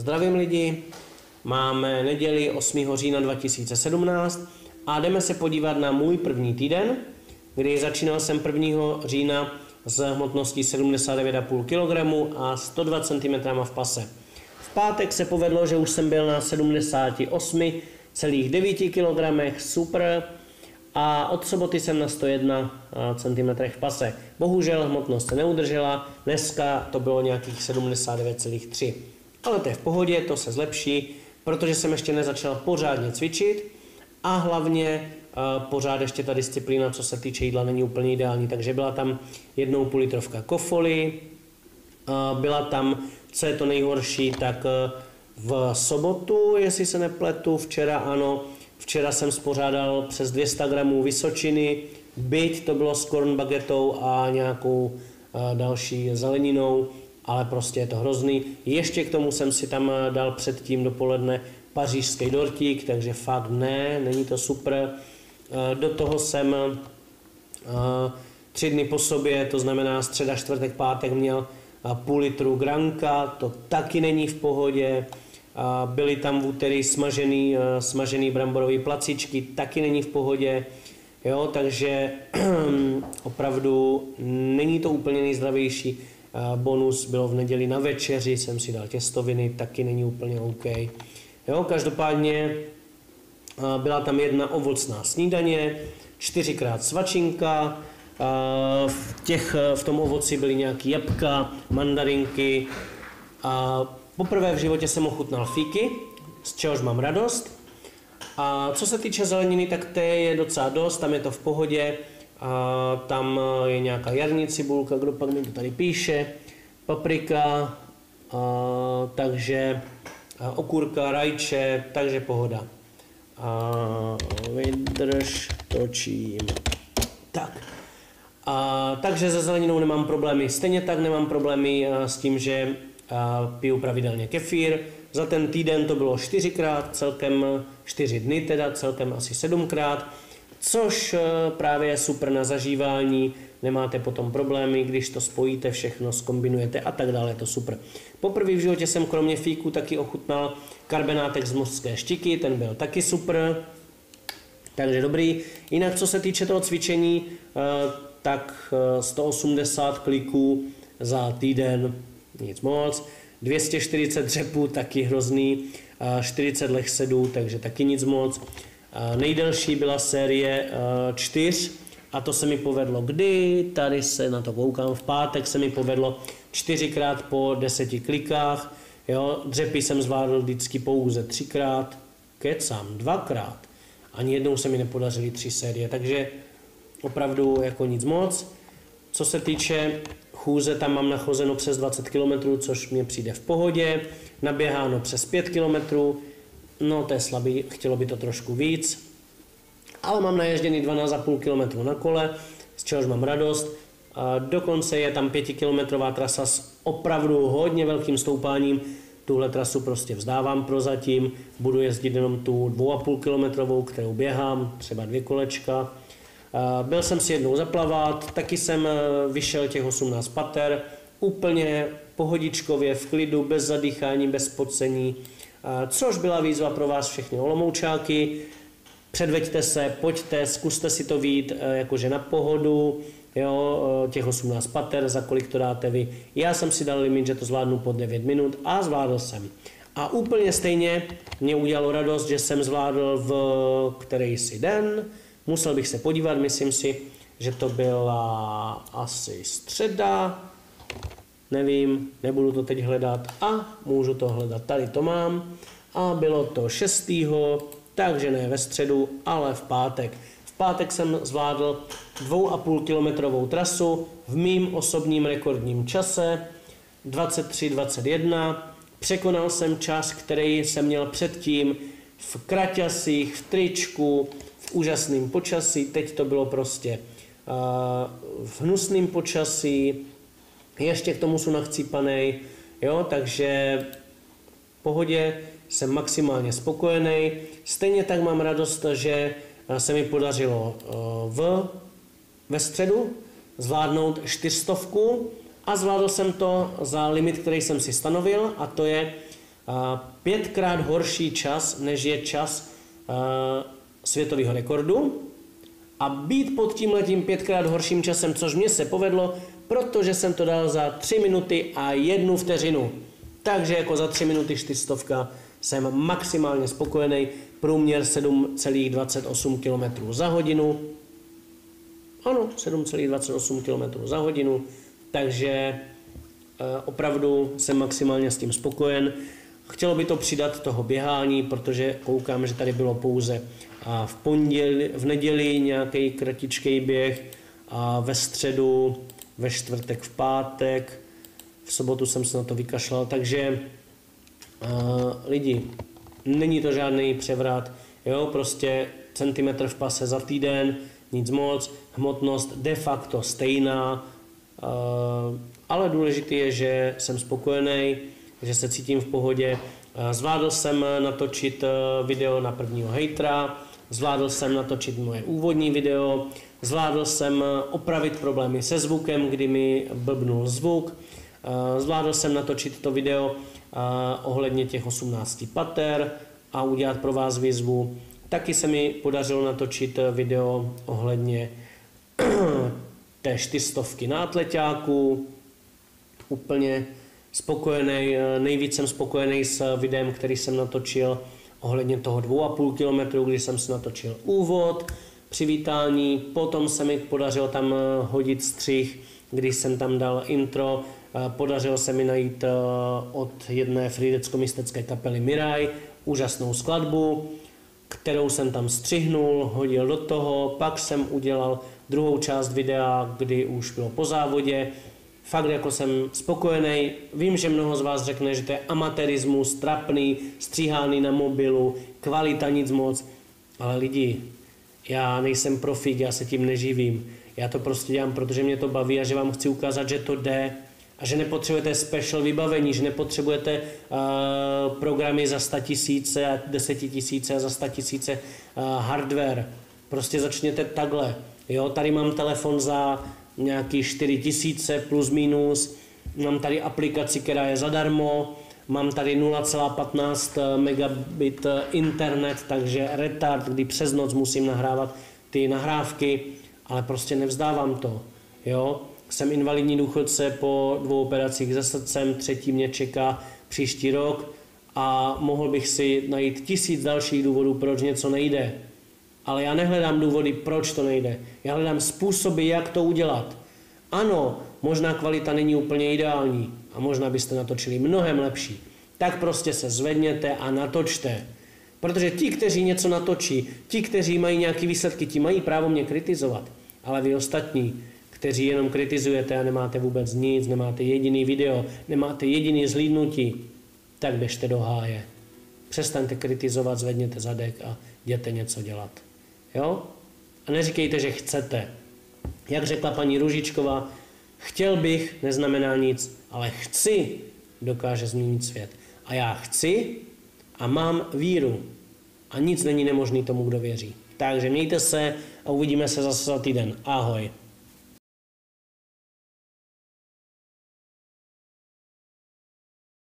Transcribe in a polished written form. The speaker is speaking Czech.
Zdravím lidi, máme neděli 8. října 2017 a jdeme se podívat na můj první týden, kdy začínal jsem 1. října s hmotností 79,5 kg a 102 cm v pase. V pátek se povedlo, že už jsem byl na 78,9 kg, super, a od soboty jsem na 101 cm v pase. Bohužel hmotnost se neudržela, dneska to bylo nějakých 79,3. Ale to je v pohodě, to se zlepší, protože jsem ještě nezačal pořádně cvičit a hlavně pořád ještě ta disciplína, co se týče jídla, není úplně ideální. Takže byla tam 1,5 litrovka kofoly, byla tam, co je to nejhorší, tak v sobotu, jestli se nepletu, včera ano, včera jsem spořádal přes 200 gramů vysočiny, byť to bylo s corn bagetou a nějakou další zeleninou, ale prostě je to hrozný. Ještě k tomu jsem si tam dal předtím dopoledne pařížský dortík, takže fakt ne, není to super. Do toho jsem 3 dny po sobě, to znamená středa, čtvrtek, pátek měl půl litru granka, to taky není v pohodě. Byly tam v úterý smažený bramborový placičky, taky není v pohodě. Jo, takže opravdu není to úplně nejzdravější. Bonus bylo v neděli na večeři, jsem si dal těstoviny, taky není úplně OK. Jo, každopádně byla tam 1 ovocná snídaně, 4krát svačinka, v tom ovoci byly nějaké jabka, mandarinky. Poprvé v životě jsem ochutnal fíky, z čehož mám radost. A co se týče zeleniny, tak té je docela dost, tam je to v pohodě. Tam je nějaká jarní cibulka, kdo pak mi to tady píše, paprika, takže okurka, rajče, takže pohoda. Vydrž, točím. Tak. Takže se zeleninou nemám problémy. Stejně tak nemám problémy s tím, že piju pravidelně kefír. Za ten týden to bylo 4krát, celkem 4 dny teda, celkem asi 7krát. Což právě je super na zažívání, nemáte potom problémy, když to spojíte, všechno zkombinujete a tak dále, je to super. Poprvé v životě jsem kromě fíku taky ochutnal karbenátek z mořské štiky, ten byl taky super, takže dobrý. Jinak co se týče toho cvičení, tak 180 kliků za týden, nic moc, 240 dřepů, taky hrozný, 40 lehsedů, takže taky nic moc. Nejdelší byla série 4 a to se mi povedlo kdy, tady se na to koukám, v pátek se mi povedlo 4krát po 10 klikách, jo, dřepy jsem zvládl vždycky pouze 3krát, kecám, 2krát, ani jednou se mi nepodařily 3 série, takže opravdu jako nic moc. Co se týče chůze, tam mám nachozeno přes 20 km, což mě přijde v pohodě, naběháno přes 5 km, no to je slabý, chtělo by to trošku víc, ale mám naježděný 12,5 km na kole, z čehož mám radost. Dokonce je tam 5kilometrová trasa s opravdu hodně velkým stoupáním, tuhle trasu prostě vzdávám prozatím, budu jezdit jenom tu 2,5 kilometrovou, kterou běhám, třeba 2 kolečka. Byl jsem si jednou zaplavat, taky jsem vyšel těch 18 pater, úplně pohodičkově, v klidu, bez zadýchání, bez pocení, což byla výzva pro vás všechny Olomoučáky. Předveďte se, pojďte, zkuste si to vyjít jakože na pohodu, jo, těch 18 pater, za kolik to dáte vy. Já jsem si dal limit, že to zvládnu pod 9 minut a zvládl jsem. A úplně stejně mě udělalo radost, že jsem zvládl v kterejsi den, musel bych se podívat, myslím si, že to byla asi středa, nevím, nebudu to teď hledat a můžu to hledat, tady to mám a bylo to 6. takže ne ve středu, ale v pátek. V pátek jsem zvládl 2,5 kilometrovou trasu v mým osobním rekordním čase 23:21. Překonal jsem čas, který jsem měl předtím v kraťasích, v tričku, v úžasném počasí. Teď to bylo prostě v hnusném počasí, ještě k tomu jsou nachcípanej, jo, takže v pohodě, jsem maximálně spokojený. Stejně tak mám radost, že se mi podařilo ve středu zvládnout 400 a zvládl jsem to za limit, který jsem si stanovil, a to je 5krát horší čas, než je čas světového rekordu a být pod tímhletím 5krát horším časem, což mě se povedlo, protože jsem to dal za 3 minuty a 1 vteřinu. Takže jako za 3 minuty 400 jsem maximálně spokojený, průměr 7,28 km za hodinu. Ano, 7,28 km za hodinu, takže opravdu jsem maximálně s tím spokojen. Chtělo by to přidat toho běhání, protože koukám, že tady bylo pouze v neděli nějaký kratičký běh a ve středu, ve čtvrtek, v pátek, v sobotu jsem se na to vykašlal, takže lidi, není to žádný převrat, jo, prostě centimetr v pase za týden, nic moc, hmotnost de facto stejná, ale důležité je, že jsem spokojený, že se cítím v pohodě. Zvládl jsem natočit video na prvního hejtra, zvládl jsem natočit moje úvodní video, zvládl jsem opravit problémy se zvukem, kdy mi blbnul zvuk, zvládl jsem natočit to video ohledně těch 18 pater a udělat pro vás výzvu. Taky se mi podařilo natočit video ohledně té 400 na atleťáku. Úplně spokojený, nejvíc jsem spokojený s videem, který jsem natočil ohledně toho 2,5 km, kdy jsem si natočil úvod, přivítání, potom se mi podařilo tam hodit střih, když jsem tam dal intro, podařilo se mi najít od jedné frýdecko-mistecké kapely Miraj úžasnou skladbu, kterou jsem tam střihnul, hodil do toho, pak jsem udělal druhou část videa, kdy už bylo po závodě. Fakt jako jsem spokojený, vím, že mnoho z vás řekne, že to je amatérismus, trapný, stříhaný na mobilu, kvalita nic moc, ale lidi, já nejsem profík, já se tím neživím, já to prostě dělám, protože mě to baví a že vám chci ukázat, že to jde a že nepotřebujete special vybavení, že nepotřebujete programy za 100 000 a 10 000 a za 100 000 hardware, prostě začněte takhle, jo, tady mám telefon za nějaký 4 000 plus minus, mám tady aplikaci, která je zadarmo, mám tady 0,15 megabit internet, takže retard, kdy přes noc musím nahrávat ty nahrávky, ale prostě nevzdávám to, jo. Jsem invalidní důchodce po 2 operacích se srdcem, 3. mě čeká příští rok a mohl bych si najít 1000 dalších důvodů, proč něco nejde. Ale já nehledám důvody, proč to nejde. Já hledám způsoby, jak to udělat. Ano, možná kvalita není úplně ideální a možná byste natočili mnohem lepší. Tak prostě se zvedněte a natočte. Protože ti, kteří něco natočí, ti, kteří mají nějaké výsledky, ti mají právo mě kritizovat. Ale vy ostatní, kteří jenom kritizujete a nemáte vůbec nic, nemáte jediný video, nemáte jediný zhlídnutí, tak běžte do háje. Přestaňte kritizovat, zvedněte zadek a jděte něco dělat. Jo? A neříkejte, že chcete. Jak řekla paní Růžičková, chtěl bych neznamená nic, ale chci dokáže změnit svět. A já chci a mám víru. A nic není nemožný tomu, kdo věří. Takže mějte se a uvidíme se zase za týden. Ahoj.